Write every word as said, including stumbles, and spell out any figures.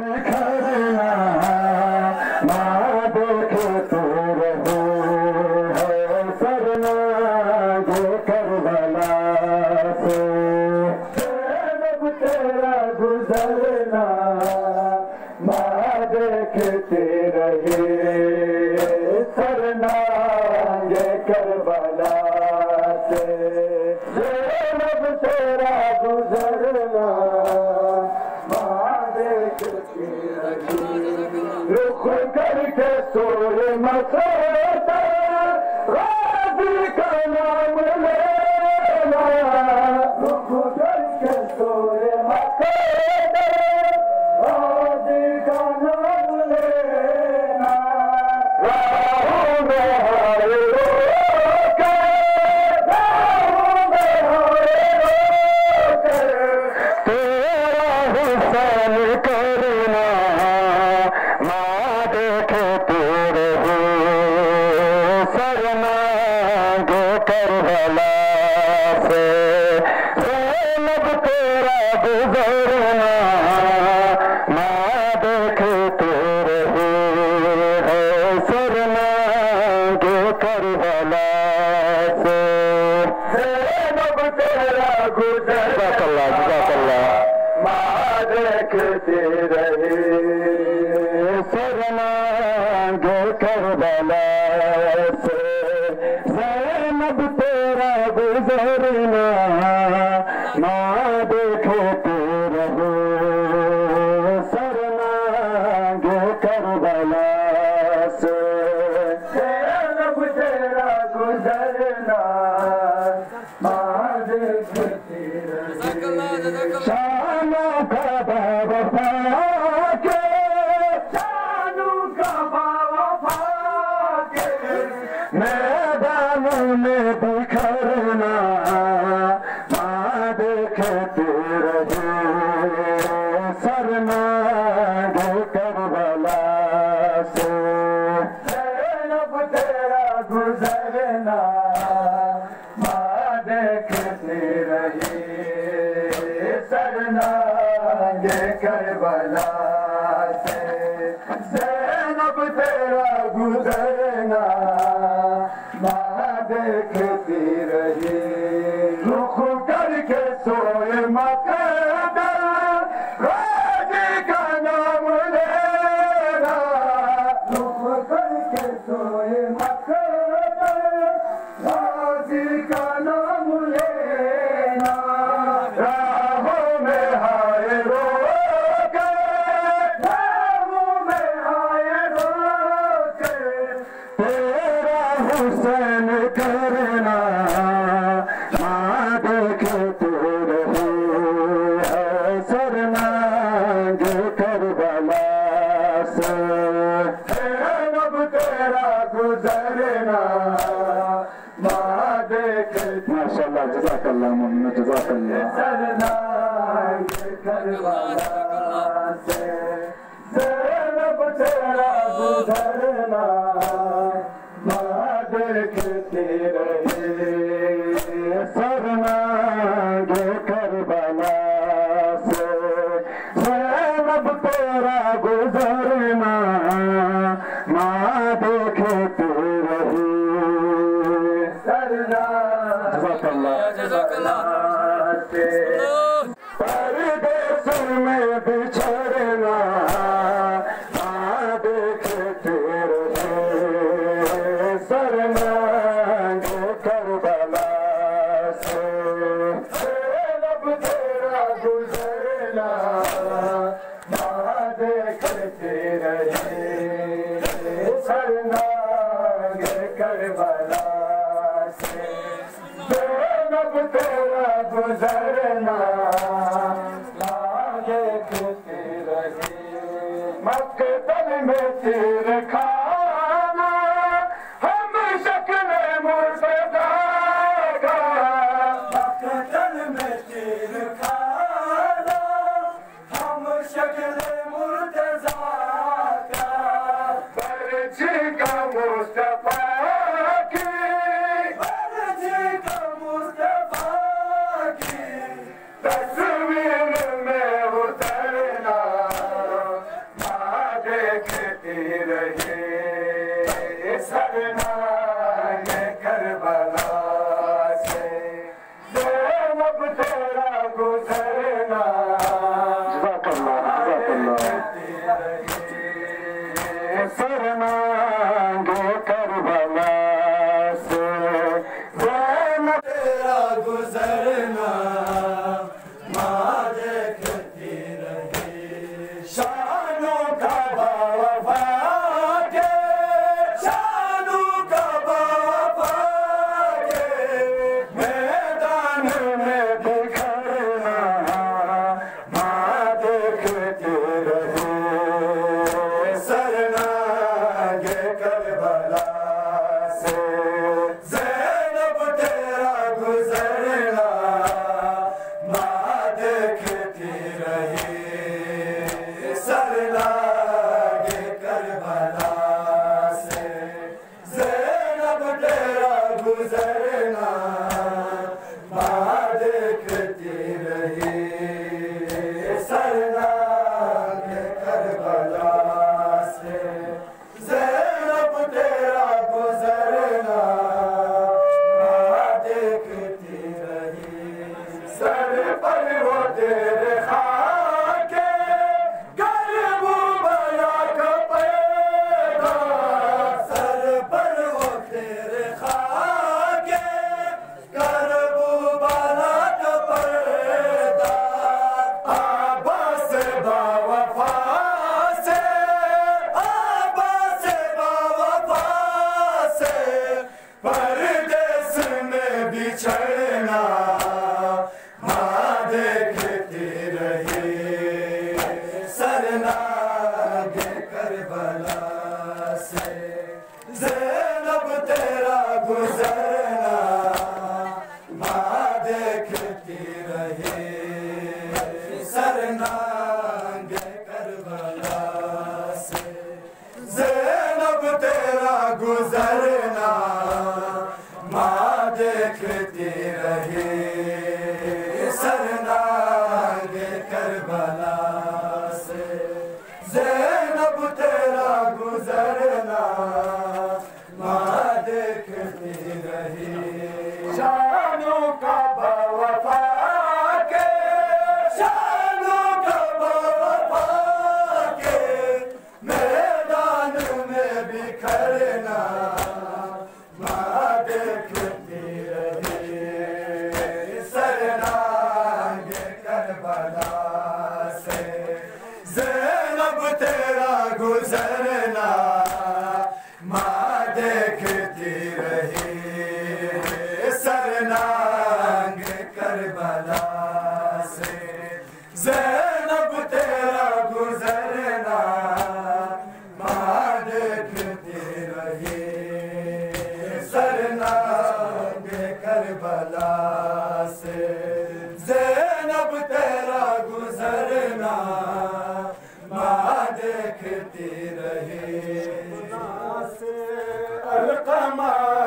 بکھرنا ماں دیکھتے رہے ہے سرناگ کربلا سے زینب تیرا گزرنا ماں دیکھتے رہے سرناگ کربلا سے زینب تیرا گزرنا رخ کر کے سوئے مسعودہ غازی کا نام لینا رخ کر کے سوئے مسعودہ غازی کا نام لینا راہوں میں ہائے رو کے راہوں میں ہائے رو کے تیرا حسین کرنا ماں دیکھتے رہے سرناگ کربلا سے زینب تیرا گزرنا ماں دیکھتے رہے ہے سرناگ کربلا سے زینب تیرا گزرنا جزاک اللہ ماں دیکھتے رہے سرناگ کربلا سے زینب تیرا گزرنا ماں دیکھتے رہے سرناگ کربلا سے زینب تیرا گزرنا ماں دیکھتے رہے شانوں کا بابا کے شانوں کا بابا کے میدانوں میں بکھرنا ماں دیکھتے رہے سرناگ کربلا سے زینب تیرا گزرنا ماں دیکھتے رہے سرناگ کربلا سے زینب تیرا گزرنا ماں دیکھتی رہی رخ کر کے سوئے مقدر غازی کا نام لینا رخ کر کے سوئے مقدر غازی کا نام لینا راہوں میں ہائے رو کے راہوں میں ہائے رو کے تیرا حسین کرنا ماں دیکھتے رہے ہے سرناگ کربلا سے زینب تیرا گزرنا ماں دیکھتے ماشاء اللہ جزاک اللہ محمد جزاک اللہ سرناگ کربلا سے زینب تیرا گزرنا ماں دیکھتے رہے سرناگ کربلا سے زینب تیرا گزرنا ماں دیکھتے رہے سرناگ جزاک اللہ جزاک اللہ سے پردیس میں بچھڑنا ماں دیکھتے رہے سرناگ کربلا سے زینب تیرا گزرنا ماں دیکھتے رہے سرناگ کربلا سے زینب تیرا گزرنا ماں دیکھتے رہے مقتل میں تیر کھانا ہم شکل مرتضیٰ کا مقتل میں تیر کھانا ہم شکل مرتضیٰ کا برچی کا مصطفیٰ کی برچی کا مصطفیٰ کی تصویر میں اترنا دیکھتی رہی سرناگ کربلا سے زینب تیرا گزرنا جزاک اللہ جزاک اللہ سرناگ کربلا سے زینب تیرا گزرنا ماں دیکھتی رہی شانوں کا باوفا کے شانوں کا باوفا کے میدان میں بکھرنا ماں دیکھتی رہی سرناگ کربلا سے زینب تیرا گزرنا ماں دیکھتی رہی سرناگ کربلا سے زینب تیرا گزرنا ماں دیکھتی رہی سرناگ کربلا سے زینب تیرا گزرنا ماں دیکھتی رہی سر پر وہ تیرے خاک کربلا کا پیدا سر پر وہ تیرے خاک کربلا کا پیدا عباس باوفا سے عباس باوفا سے پردیس میں بچھڑنا ماں دیکھتی رہی سرناگ کربلا سے زینب تیرا گزرنا ماں دیکھتی رہی سرناگ کربلا سے زینب تیرا گزرنا ماں دیکھتی رہی سرناگ کربلا سے زینب تیرا گزرنا ماں دیکھتی رہی شانوں کا باوفا کے شانوں کا باوفا کے میدان میں بکھرنا ماں دیکھتی رہی سرناگ کربلا سے زینب تیرا گزرنا ماں دیکھتی رہی سرناگ کربلا سے زینب تیرا گزرنا ماں دیکھتی رہی سرناگ کربلا سے زینب تیرا گزرنا ماں دیکھتی رہی علقمہ